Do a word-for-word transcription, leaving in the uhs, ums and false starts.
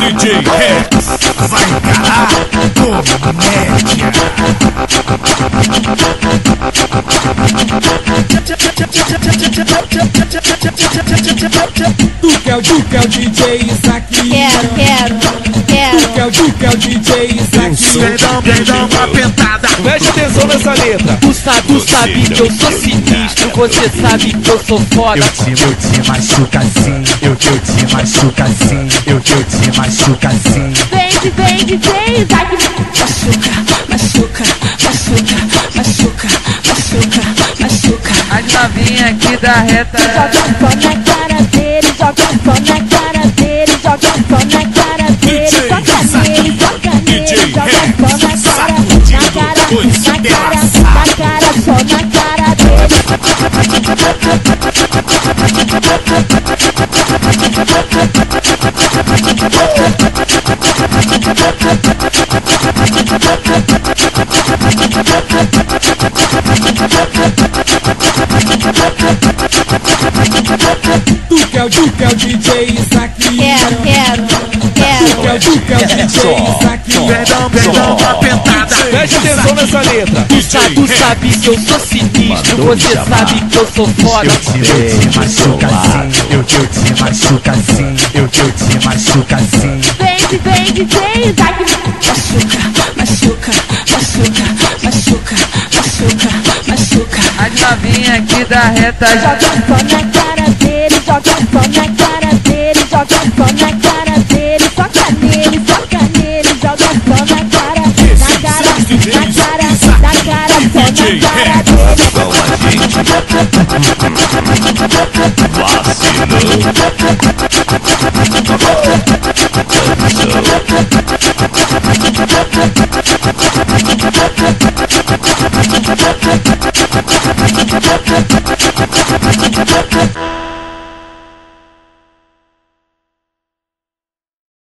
D J Rex vai encarar comédia. Tu quer o tu quer o D J isso aqui? Quero, quero, quero. Tu quer o tu quer o D J isso aqui? Perdão, perdão, uma pentada. Preste atenção nessa letra. Tu sabe, tu sabe que eu sou sinistro. Você sabe que eu sou foda. Eu te, eu te machuca assim. Eu, eu te machuca assim. Eu, eu te machuca assim. Vem, vem, D J, vai que machuca, machuca, machuca, machuca, machuca, machuca. As novinha aqui da reta. Joga pó na cara dele, joga pó na cara dele, joga pó na cara dele, joga nele, joga nele, joga pó na cara, na cara, na cara, na cara, só na cara dele. Tu quer o tu quer o D J isso aqui? Quero, quero, Tu quero. quer o tu quer o D J isso aqui? Perdão, perdão, uma pentada. Preste atenção nessa letra. Tu sabe, tu sabe que eu sou sinistro. Você sabe que eu sou foda. Eu te, eu te machuca assim. Eu, eu te machuca assim. Eu, eu te machuca assim. Vem, vem, D J, vai que machuca, machuca, machuca, machuca, machuca, machuca. As novinha aqui da reta. Joga pó na cara dele, joga pó na cara dele, joga pó na cara dele, toca nele, toca nele, joga pó na cara, na cara, na cara, na cara, pó na cara dele. Com a gente vacilou.